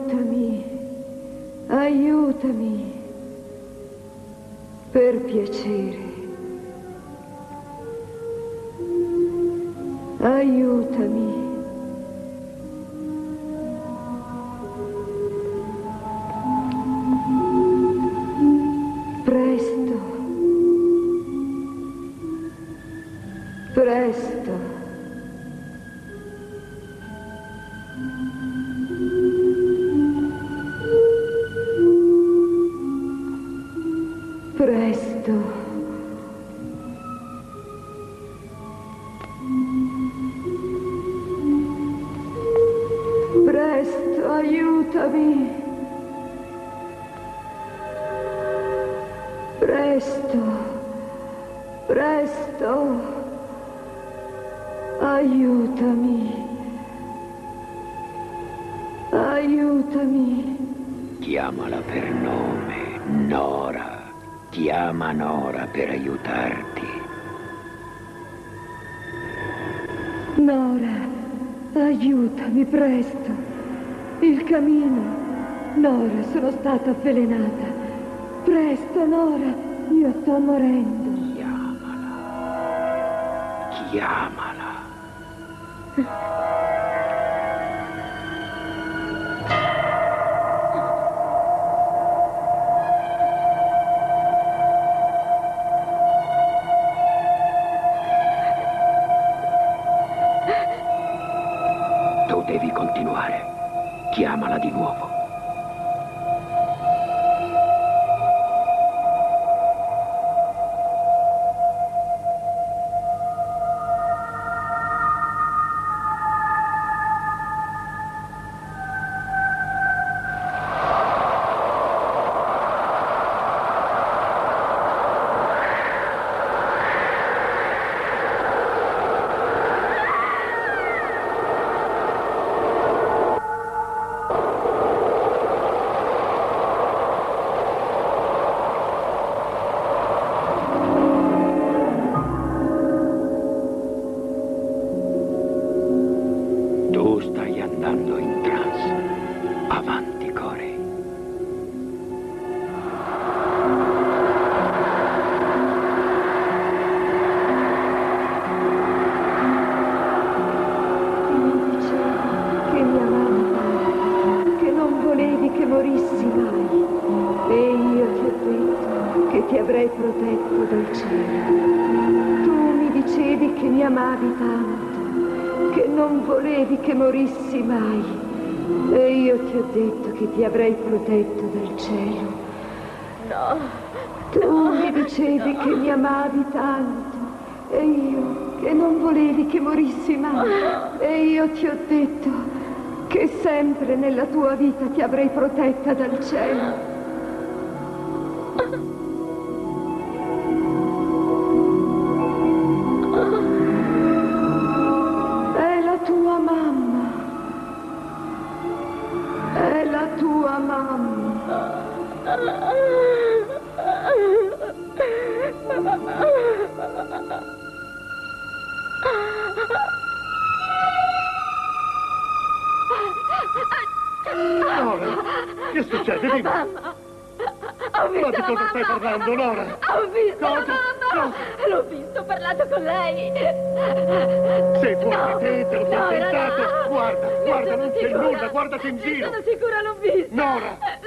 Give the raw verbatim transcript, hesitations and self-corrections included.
Aiutami, aiutami, per piacere. Aiutami. Presto. Presto. Presto. Presto, aiutami. Presto. Presto. Aiutami. Aiutami. Chiamala per nome, Nora. Chiama Nora per aiutarti. Nora, aiutami presto. Il camino. Nora, sono stata avvelenata. Presto, Nora, io sto morendo. Chiamala. Chiamala. Tu devi continuare. Chiamala di nuovo. Tu stai andando in trance. Avanti, Corey. Mi dicevi che mi amavi tanto, che non volevi che morissi mai. E io ti ho detto che ti avrei protetto dal cielo. Tu mi dicevi che mi amavi tanto, che non volevi che morissi mai. E io ti ho detto che ti avrei protetto dal cielo. No. Tu no, mi dicevi no. che mi amavi tanto. E io che non volevi che morissi mai. E io ti ho detto che sempre nella tua vita ti avrei protetta dal cielo. È la tua mamma. È la tua mamma. Nora, che succede? Dimmi. Mamma, ho visto Ma di cosa mamma. stai parlando, Nora? Ho visto Cosa? la mamma. Cosa? L'ho visto, ho parlato con lei. Sei fuori No, di te, te lo sei Nora, inventato. no. Guarda, Ne guarda, sono non c'è sicura. nulla, guardati in Ne giro. sono sicura, l'ho visto. Nora!